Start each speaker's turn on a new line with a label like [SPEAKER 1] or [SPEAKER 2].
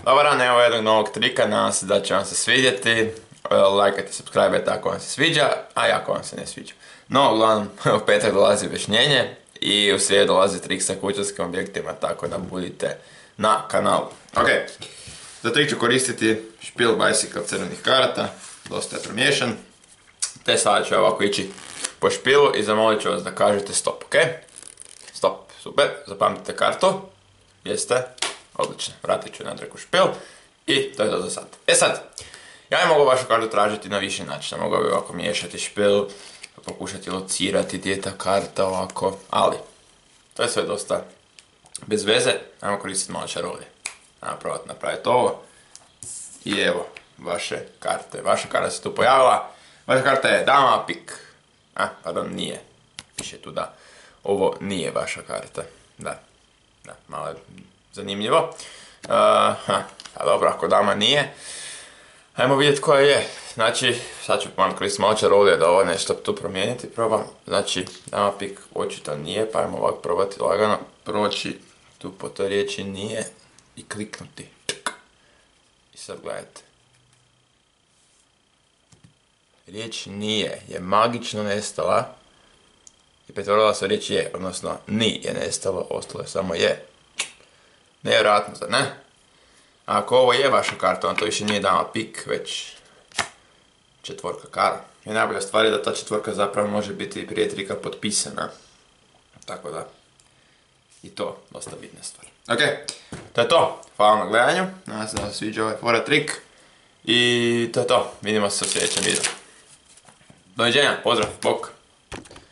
[SPEAKER 1] Dobar dan, evo jednog novog trika, nadam se da će vam se svidjeti. Lajkajte, subscribe ako vam se sviđa, a i ako vam se ne sviđa. No, uglavnom, u petak dolazi objašnjenje i u srijedu dolazi trik sa kućanskim objektima, tako da budite na kanalu. Ok, za trik ću koristiti špil bicycle crvenih karata, dosta je promiješan. Te sada ću ovako ići po špilu i zamolit ću vas da kažete stop, ok? Stop, super, zapamtite kartu. Jeste? Odlično, vratit ću natrag u špil i to je to za sad. E sad, ja ne mogu vašu kartu tražiti na više načina, mogu bi ovako miješati špil, pokušati locirati gdje je ta karta ovako, ali to je sve dosta bez veze, ajmo koristiti malo čarolije. Ajmo probati napraviti ovo i evo vaše karte. Vaša karta se tu pojavila, vaša karta je dama, pik. Pardon, nije, piše tu da ovo nije vaša karta, da, malo je zanimljivo. A dobro, ako dama nije, ajmo vidjeti koja je. Znači, sad ću vam koristiti malo čarolije da ovo nešto tu promijeniti, probam. Znači, dama pik očito nije, pa ajmo ovako probati lagano proći tu po toj riječi nije i kliknuti. I sad gledajte. Riječ nije je magično nestala i pretvorila se riječ je, odnosno ni je nestalo, ostalo je samo je. Nevjerojatno, zar ne? A ako ovo je vaša karta, onda to više nije dama pik, već četvorka kara. I najbolja stvar je da ta četvorka zapravo može biti prije trika potpisana. Tako da, i to dosta bitna stvar. Ok, to je to. Hvala na gledanju. Nadam se da vam se sviđa ovaj fora trik. I to je to. Vidimo se u sljedećem videu. Doviđenja, pozdrav, bok!